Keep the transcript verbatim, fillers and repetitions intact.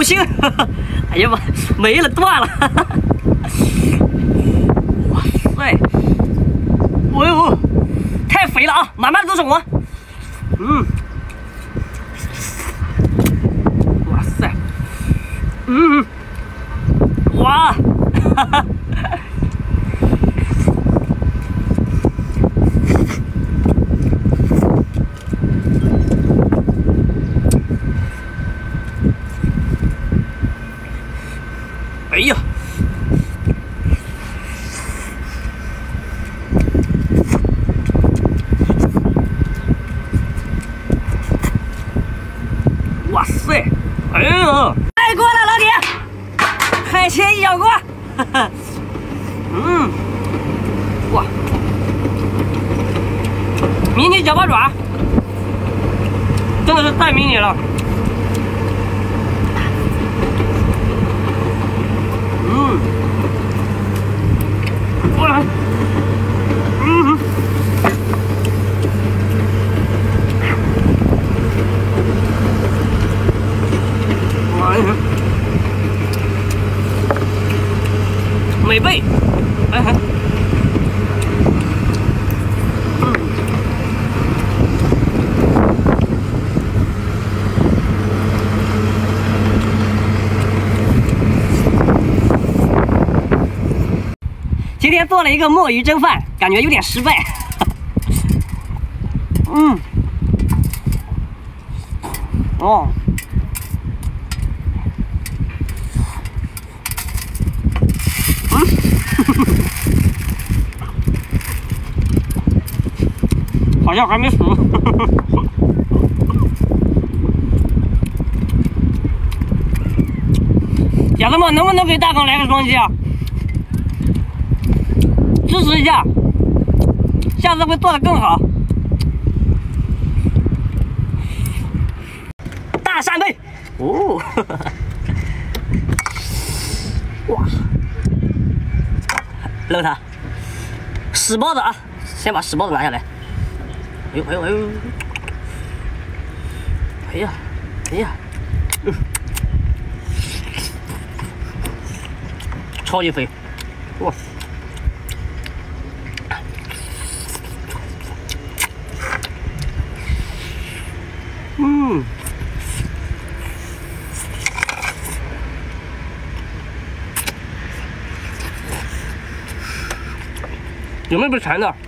行，哎呀妈，没了，断了！哇塞，哦呦，太肥了啊！满满都是我。嗯，哇塞，嗯，哇，哈哈。哎呀！哇塞！哎呦，太过了，老铁，海鲜一小锅，哈哈，嗯，哇，迷你小八爪，真的是太迷你了。嗯，哇，嗯，哎呀，美味，哎呀，嗯，今天做了一个墨鱼蒸饭，感觉有点失败。嗯，哦，嗯，好像还没熟。家人们，能不能给大刚来个双击啊？支持一下，下次会做得更好。大扇贝，哦，呵呵哇，扔它，屎包子啊！先把屎包子拿下来。哎呦哎呦哎呦！哎呀哎呀，嗯，超级肥，哇！嗯，有没有不馋的？